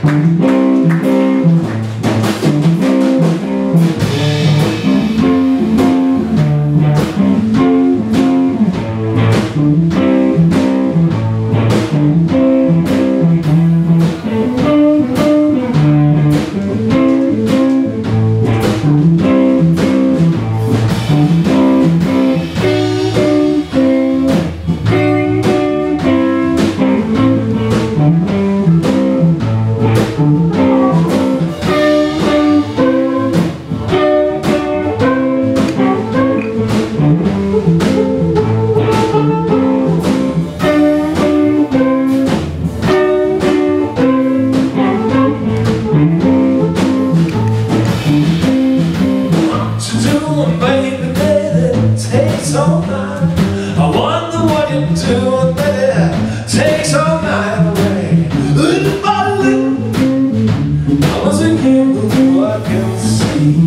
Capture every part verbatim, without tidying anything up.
Baby, baby, takes all night. I wonder what you're doing, baby. Takes all night away. Little by little, I wasn't you, I can see.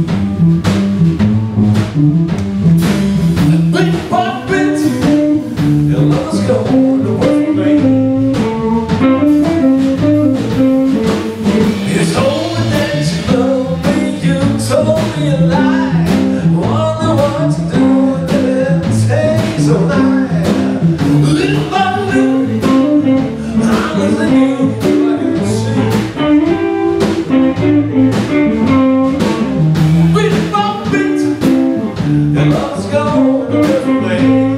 Bit by bit, your love's going away from me. You told me that you love me, you told me a lie. So night, little by little, I'm losing you, I can see. Bit by bit, your love's gone away from me.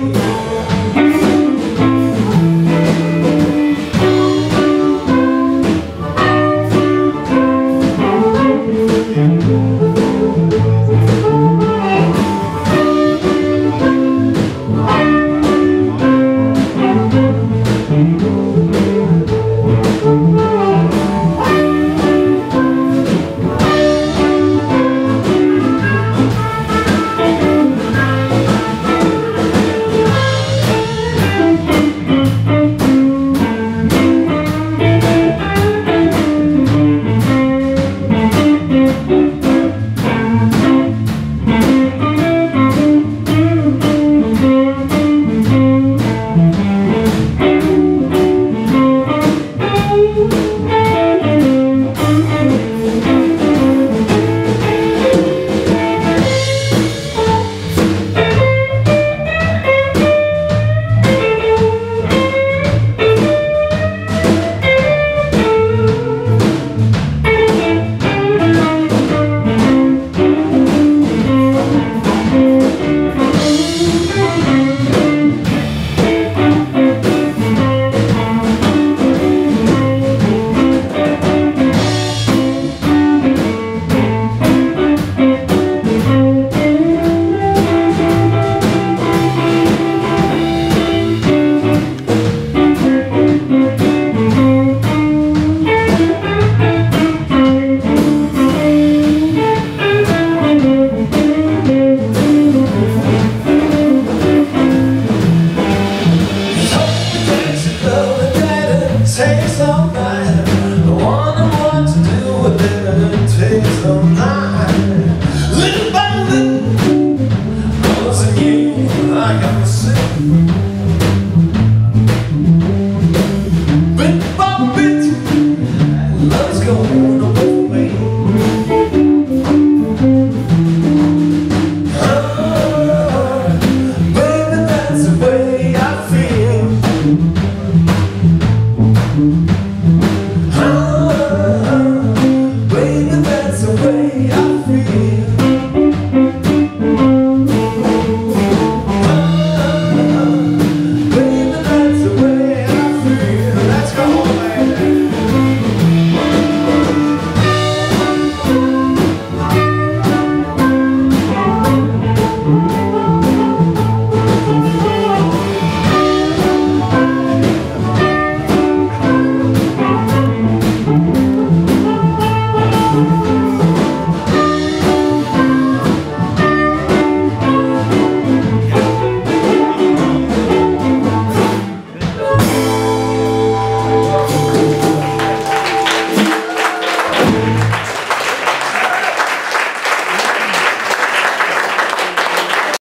Takes all night. I wonder what to do with it. It takes all night. Little by little, I wasn't you, I got sick. Bit by bit, love's going away.